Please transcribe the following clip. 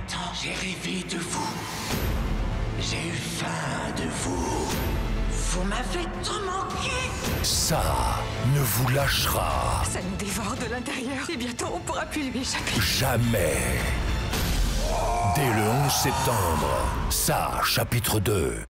longtemps, j'ai rêvé de vous. J'ai eu faim de vous. Vous m'avez tout manqué. Ça ne vous lâchera Ça nous dévore de l'intérieur et bientôt on pourra plus lui échapper. jamais. Dès le 11 septembre, ça, chapitre 2.